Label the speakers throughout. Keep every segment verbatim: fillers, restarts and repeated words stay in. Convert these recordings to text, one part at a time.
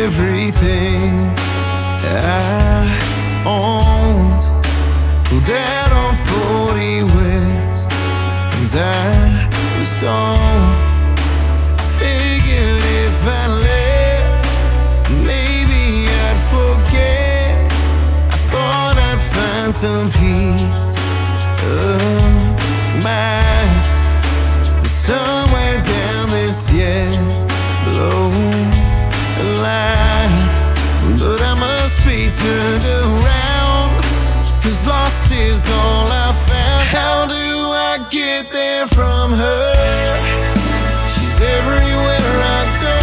Speaker 1: everything I owned. Pulled out on forty West, and I was gone. Figured if I left, maybe I'd forget. I thought I'd find some peace of mind somewhere down this yellow line, but I must be turned around, 'cause lost is all I found. How do I get there from her? She's everywhere I go.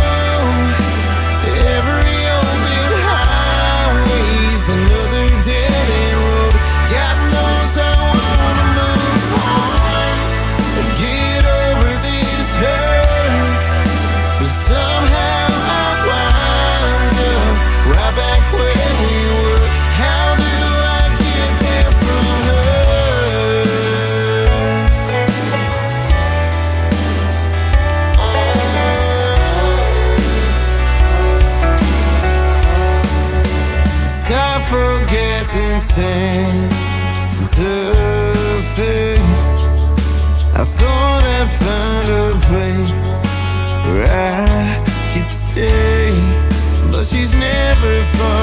Speaker 1: Every open highway's another dead end road. God knows I wanna move on and get over this hurt, but somehow I wind up right back where we were. How do I get there from her? Stop for gas in Santa Fe. I thought I'd find a place where I could stay, but she's never far